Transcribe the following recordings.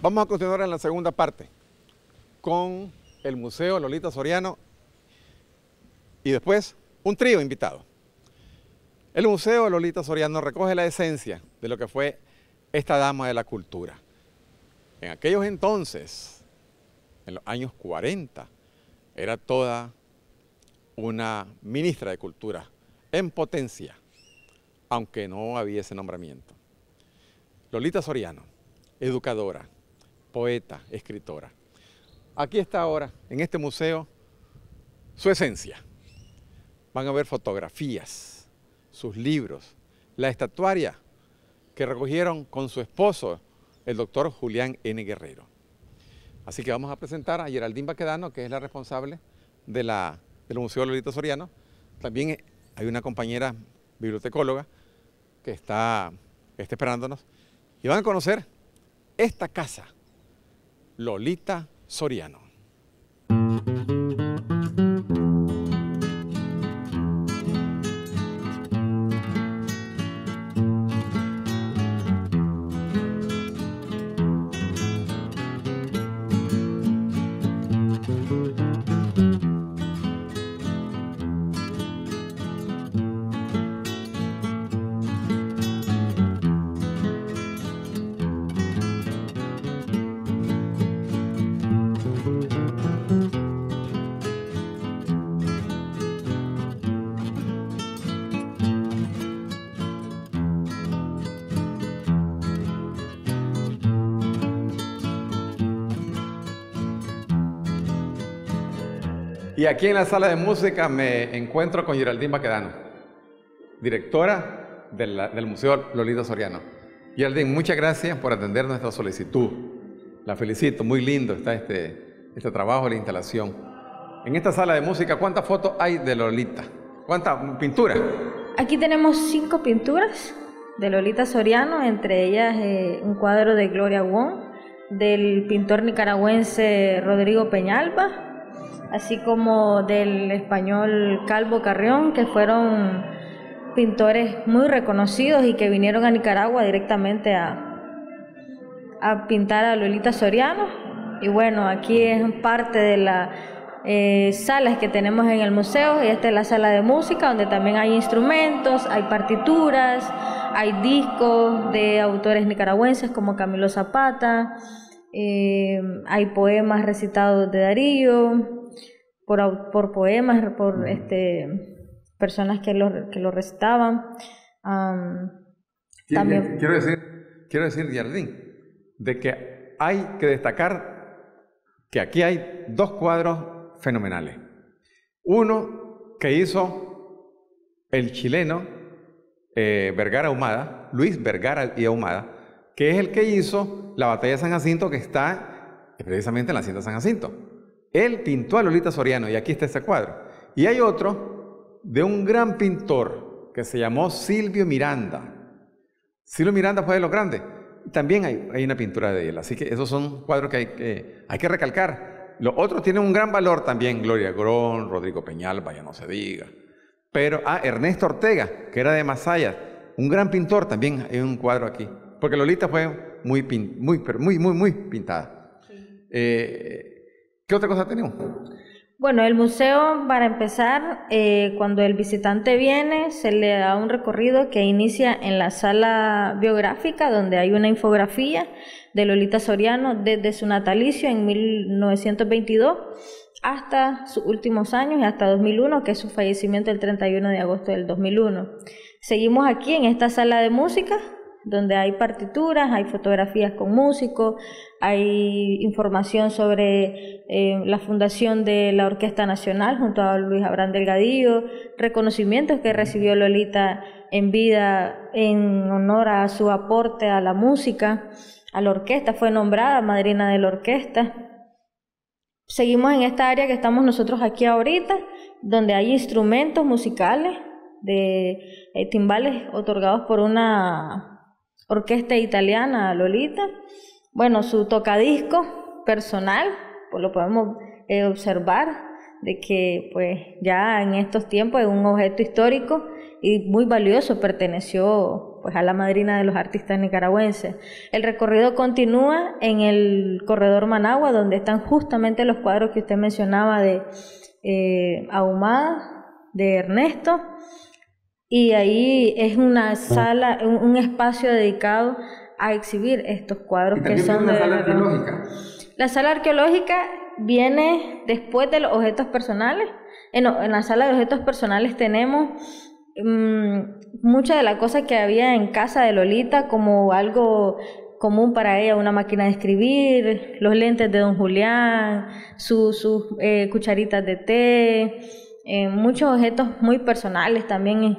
Vamos a continuar en la segunda parte con el Museo Lolita Soriano y después un trío invitado. El Museo Lolita Soriano recoge la esencia de lo que fue esta dama de la cultura. En aquellos entonces, en los años 40, era toda una ministra de Cultura en potencia, aunque no había ese nombramiento. Lolita Soriano, educadora, poeta, escritora. Aquí está ahora, en este museo, su esencia. Van a ver fotografías, sus libros, la estatuaria que recogieron con su esposo, el doctor Julián N. Guerrero. Así que vamos a presentar a Geraldine Baquedano, que es la responsable del Museo Lolita Soriano. También hay una compañera bibliotecóloga que está esperándonos. Y van a conocer esta casa, Lolita Soriano. Y aquí en la sala de música me encuentro con Geraldine Baquedano, directora del Museo Lolita Soriano. Geraldine, muchas gracias por atender nuestra solicitud. La felicito, muy lindo está este trabajo de la instalación. En esta sala de música, ¿cuántas fotos hay de Lolita? ¿Cuántas pinturas? Aquí tenemos 5 pinturas de Lolita Soriano, entre ellas un cuadro de Gloria Wong, del pintor nicaragüense Rodrigo Peñalba, así como del español Calvo Carrión, que fueron pintores muy reconocidos y que vinieron a Nicaragua directamente a pintar a Lolita Soriano. Y bueno, aquí es parte de las salas que tenemos en el museo, y esta es la sala de música, donde también hay instrumentos, hay partituras, hay discos de autores nicaragüenses como Camilo Zapata, hay poemas recitados de Darío, por poemas, por personas que lo recitaban. También. Quiero decir, Geraldine, de que hay que destacar que aquí hay 2 cuadros fenomenales. Uno que hizo el chileno Vergara Ahumada, Luis Vergara y Ahumada, que es el que hizo la batalla de San Jacinto, que está precisamente en la hacienda de San Jacinto. Él pintó a Lolita Soriano y aquí está ese cuadro. Y hay otro de un gran pintor que se llamó Silvio Miranda. Silvio Miranda fue de los grandes. También hay una pintura de él. Así que esos son cuadros que hay que recalcar. Los otros tienen un gran valor también. Gloria Grón, Rodrigo Peñalba, ya no se diga. Pero, Ernesto Ortega, que era de Masaya, un gran pintor, también hay un cuadro aquí. Porque Lolita fue muy pintada. Sí. ¿Qué otra cosa tenemos? Bueno, el museo, para empezar, cuando el visitante viene, se le da un recorrido que inicia en la sala biográfica, donde hay una infografía de Lolita Soriano desde su natalicio en 1922 hasta sus últimos años, y hasta 2001, que es su fallecimiento el 31 de agosto del 2001. Seguimos aquí en esta sala de música, donde hay partituras, hay fotografías con músicos, hay información sobre la fundación de la Orquesta Nacional junto a Luis Abraham Delgadillo, reconocimientos que recibió Lolita en vida en honor a su aporte a la música, a la orquesta, fue nombrada madrina de la orquesta. Seguimos en esta área que estamos nosotros aquí ahorita, donde hay instrumentos musicales de timbales otorgados por una orquesta italiana, Lolita. Bueno, su tocadiscos personal, pues lo podemos observar de que pues ya en estos tiempos es un objeto histórico y muy valioso, perteneció pues a la madrina de los artistas nicaragüenses. El recorrido continúa en el corredor Managua, donde están justamente los cuadros que usted mencionaba de Ahumada, de Ernesto, y ahí es una sala, un espacio dedicado a exhibir estos cuadros que son de la sala arqueológica. La sala arqueológica viene después de los objetos personales. En la sala de objetos personales tenemos muchas de las cosas que había en casa de Lolita, como algo común para ella, una máquina de escribir, los lentes de don Julián, sus cucharitas de té, muchos objetos muy personales también,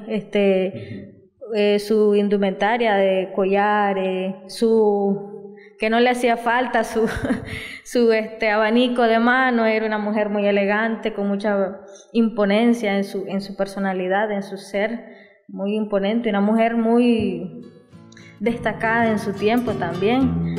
su indumentaria de collares, que no le hacía falta su abanico de mano. Era una mujer muy elegante, con mucha imponencia en su personalidad, en su ser, muy imponente, una mujer muy destacada en su tiempo también.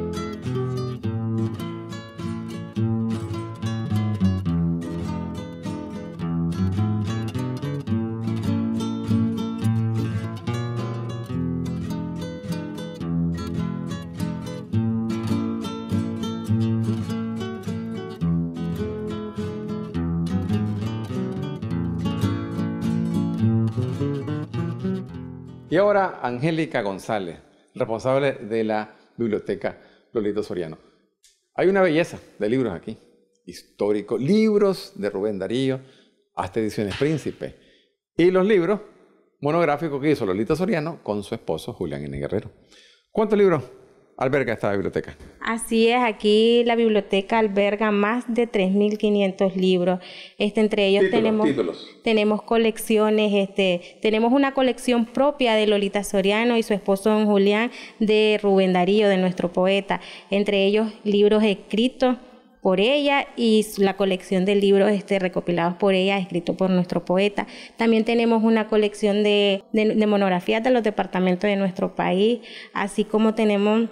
Y ahora Angélica González, responsable de la Biblioteca Lolita Soriano. Hay una belleza de libros aquí, históricos, libros de Rubén Darío, hasta Ediciones Príncipe, y los libros monográficos que hizo Lolita Soriano con su esposo Julián N. Guerrero. ¿Cuántos libros alberga esta biblioteca? Así es, aquí la biblioteca alberga más de 3.500 libros. Entre ellos tenemos colecciones, tenemos una colección propia de Lolita Soriano y su esposo don Julián, de Rubén Darío, de nuestro poeta. Entre ellos libros escritos por ella y la colección de libros recopilados por ella, escritos por nuestro poeta. También tenemos una colección de monografías de los departamentos de nuestro país, así como tenemos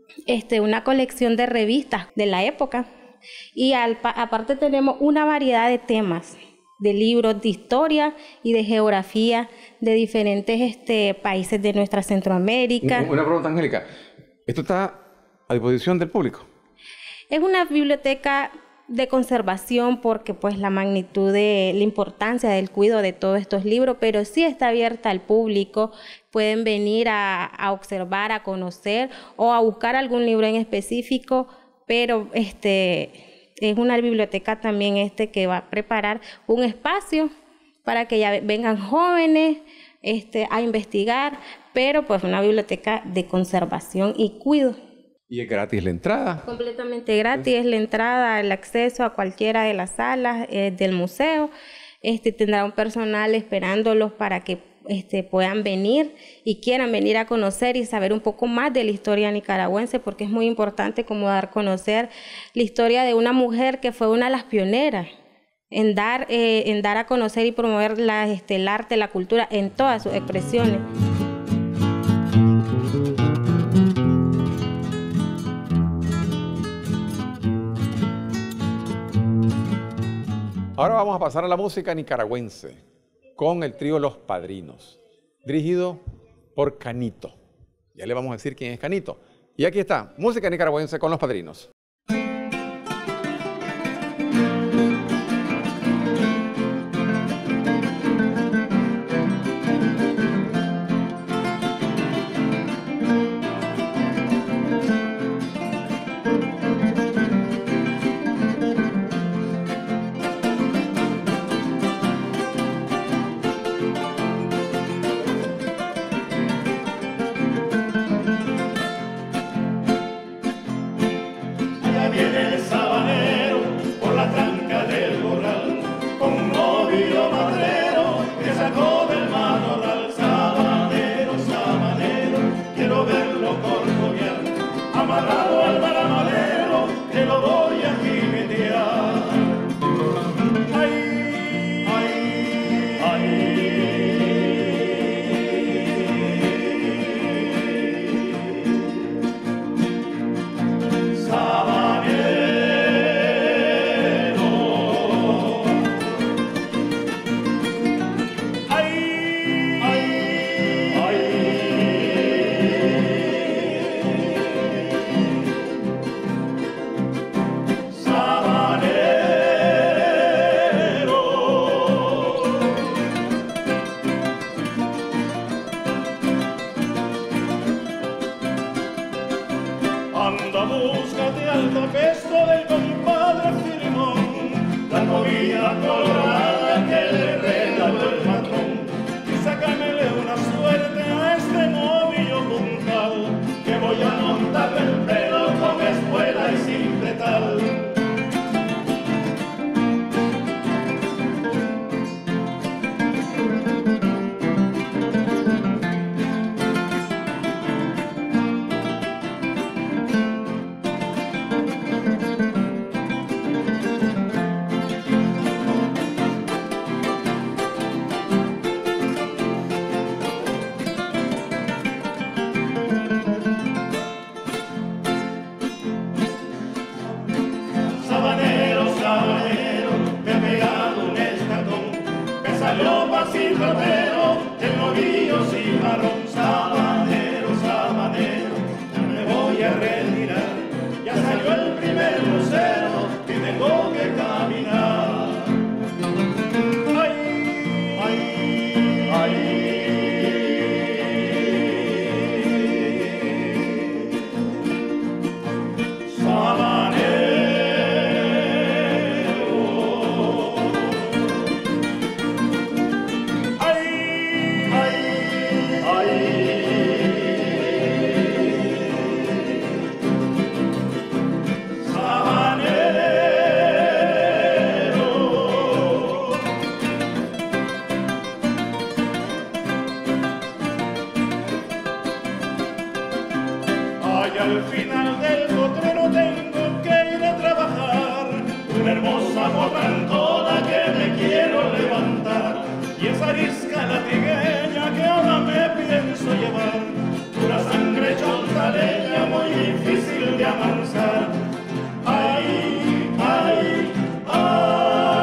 una colección de revistas de la época, y aparte tenemos una variedad de temas, de libros de historia y de geografía de diferentes países de nuestra Centroamérica. Una pregunta, Angélica, ¿esto está a disposición del público? Es una biblioteca de conservación porque pues la magnitud de la importancia del cuidado de todos estos libros, pero sí está abierta al público. Pueden venir a observar, a conocer o a buscar algún libro en específico, pero es una biblioteca también que va a preparar un espacio para que ya vengan jóvenes a investigar, pero pues una biblioteca de conservación y cuidado. ¿Y es gratis la entrada? Completamente gratis es la entrada, el acceso a cualquiera de las salas del museo. Tendrá un personal esperándolos para que puedan venir y quieran venir a conocer y saber un poco más de la historia nicaragüense, porque es muy importante como dar a conocer la historia de una mujer que fue una de las pioneras en dar a conocer y promover el arte, la cultura en todas sus expresiones. Ahora vamos a pasar a la música nicaragüense con el trío Los Padrinos, dirigido por Canito. Ya le vamos a decir quién es Canito. Y aquí está, música nicaragüense con Los Padrinos. búscate al tapesto del compadre Filimón, la novia colorada que le regaló el patrón, y sácamele una suerte a este novillo puntal, que voy a montarle el pelo con espuela y sin pretal. El novillo cimarrón, sabanero, sabanero, ya me voy a retirar, ya salió el primer lucero y tengo que caminar. Ay, ay, ay. Al final del potrero tengo que ir a trabajar, una hermosa potrantola que me quiero levantar, y esa arisca latigueña que ahora me pienso llevar, pura sangre chontaleña muy difícil de amansar. Ay, ay, ay.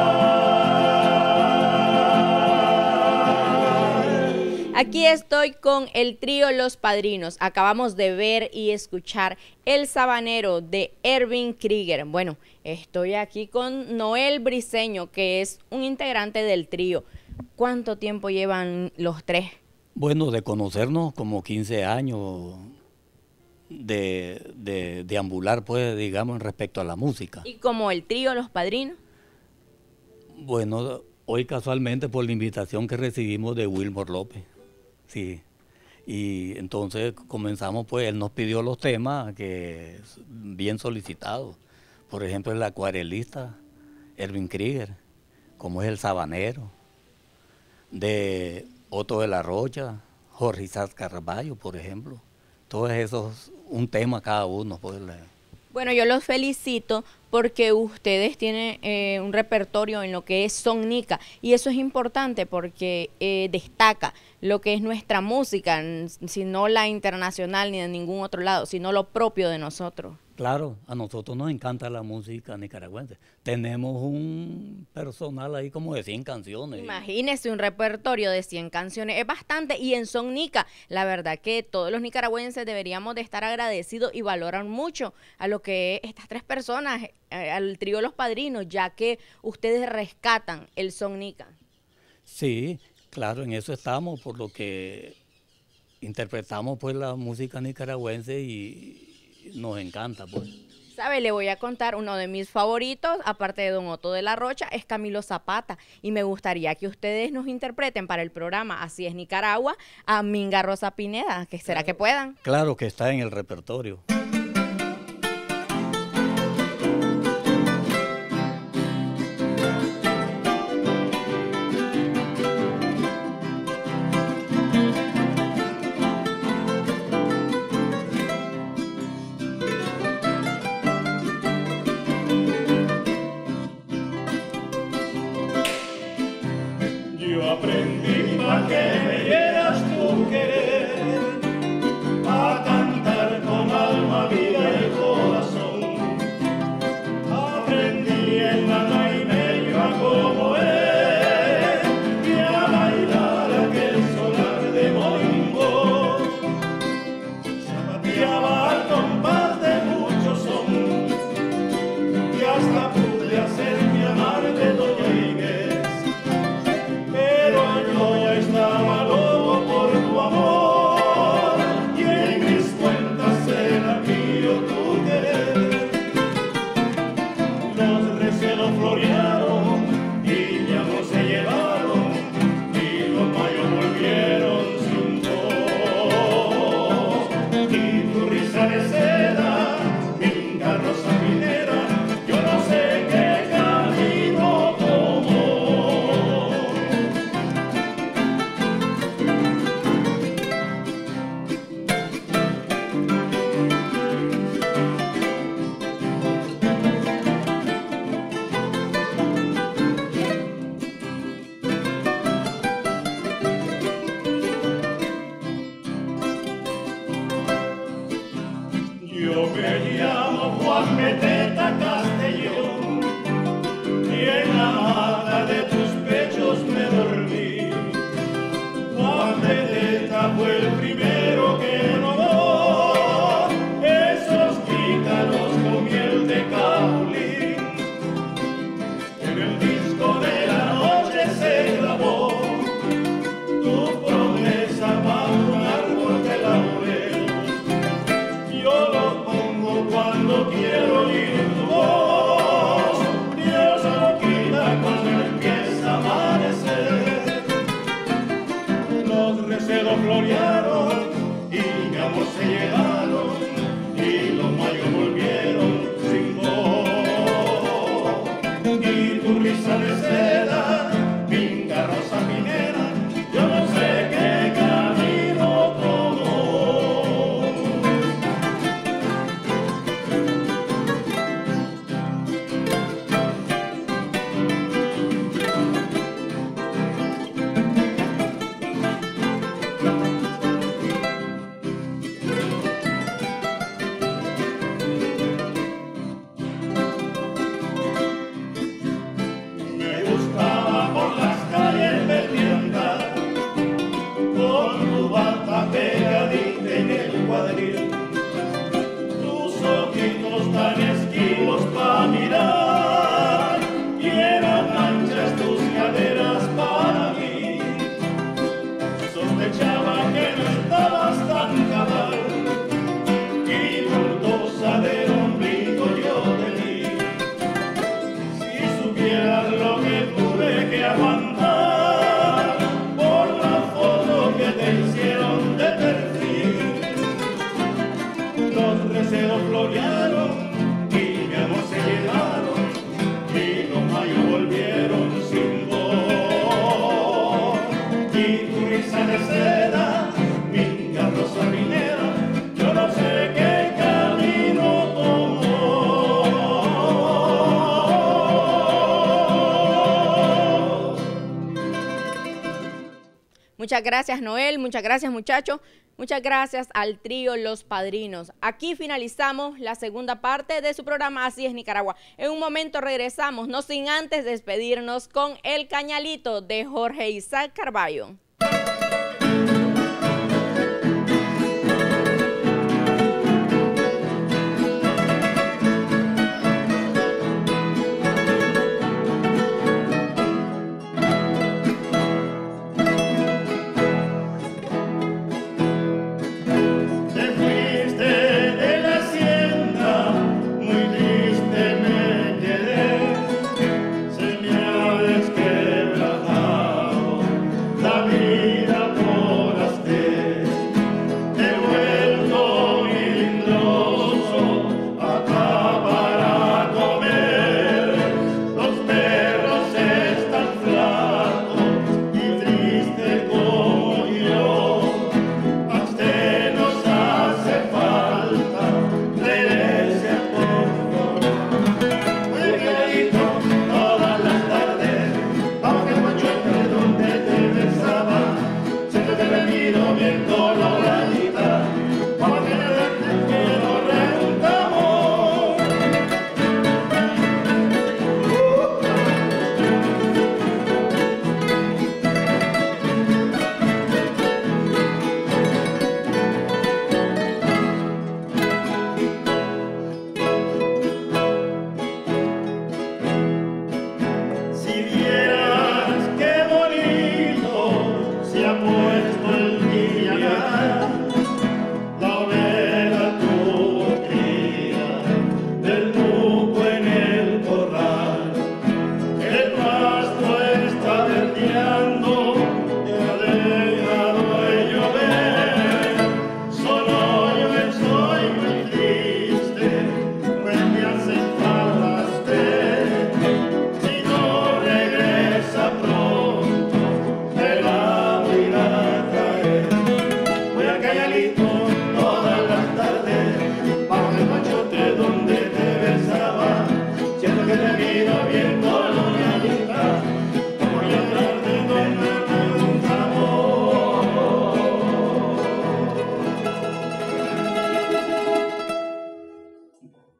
Aquí estoy con el trío Los Padrinos. Acabamos de ver y escuchar El Sabanero de Erwin Krieger. Bueno, estoy aquí con Noel Briceño, que es un integrante del trío. ¿Cuánto tiempo llevan los tres? Bueno, de conocernos como 15 años de deambular, pues, digamos, respecto a la música. ¿Y como el trío Los Padrinos? Bueno, hoy casualmente por la invitación que recibimos de Wilmor López. Sí, y entonces comenzamos, pues él nos pidió los temas que bien solicitados. Por ejemplo, el acuarelista Erwin Krieger, como es El Sabanero, de Otto de la Rocha, Jorge Isaac Carballo, por ejemplo. Todos esos, un tema cada uno. Pues. Bueno, yo los felicito porque ustedes tienen un repertorio en lo que es son nica, y eso es importante porque destaca lo que es nuestra música, sino la internacional ni de ningún otro lado, sino lo propio de nosotros. Claro, a nosotros nos encanta la música nicaragüense. Tenemos un personal ahí como de 100 canciones. Imagínese un repertorio de 100 canciones, es bastante, y en son nica, la verdad que todos los nicaragüenses deberíamos de estar agradecidos y valoran mucho a lo que estas tres personas, al trío Los Padrinos, ya que ustedes rescatan el son nica. Sí, claro, en eso estamos, por lo que interpretamos pues la música nicaragüense y nos encanta, pues. ¿Sabe? Le voy a contar uno de mis favoritos, aparte de Don Otto de la Rocha, es Camilo Zapata. Y me gustaría que ustedes nos interpreten para el programa Así es Nicaragua a Minga Rosa Pineda, que será que puedan. Claro que está en el repertorio. Aprendí pa' que me dieras tu querer, a cantar con alma se llevaron y los mayos volvieron sin voz. Y tu risa de seda, mi carroza minera, yo no sé qué camino tomó. Me gustaba por las calles de tienda, con tu bata pegadita en el cuadril, tus ojitos tan esquivos pa' mirar, y eran anchas tus caderas para mí. Sospechaba que no estabas tan cabal, y bultosa del ombligo yo te vi. Si supieras lo que tuve que aguantar por la foto que te hicieron de perfil. Los recelos florearon y mi amor se llevaron, y los mayos volvieron sin voz. Y tu risa de seda, mi carroza minera, yo no sé qué camino tomó. Muchas gracias, Noel, muchas gracias, muchachos, muchas gracias al trío Los Padrinos. Aquí finalizamos la segunda parte de su programa Así es Nicaragua. En un momento regresamos, no sin antes despedirnos con El Cañalito de Jorge Isaac Carballo.